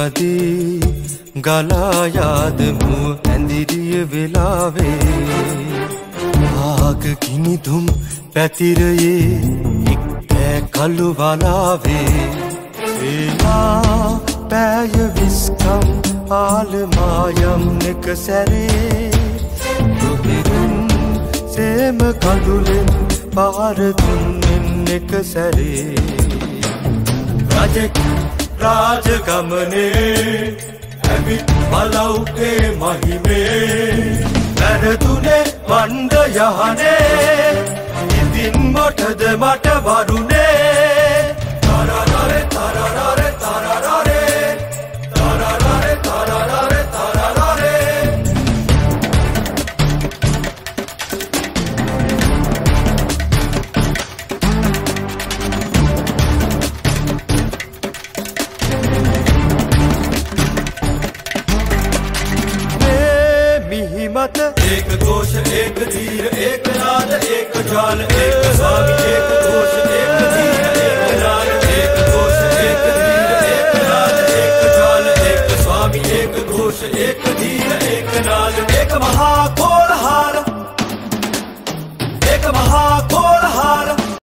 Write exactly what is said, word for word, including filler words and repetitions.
नदी गला याद मुँह ඇඳිරිය වෙලාවේ ආග ගිනි දුම් පැතිරයේ එක්තෑ කළු වලාවේ වේලා පෑය විස්කම් ආලමායම් එක සැරේ දුහිරුම් සේම කඳුලෙන් පාර දුන්නෙන් එක සැරේ රජෙක් රාජගමනේ ඇවිත් බලව්ගේ මහිමේ වැරදුනේ වණ්ඩ යහනේ ඉතින් මොටද මට වරුනේ තරරරේ තරරරේ තරරරේ තරරරේ තරරරේ තරරරේ मत एक घोष एक धीर एक नाद एक जाल एक स्वामी एक घोष एक धीर एक नाद एक घोष एक धीर एक नाद एक जाल एक स्वामी एक घोष एक धीर एक नाद एक महाकोलाहल एक महाकोलाहल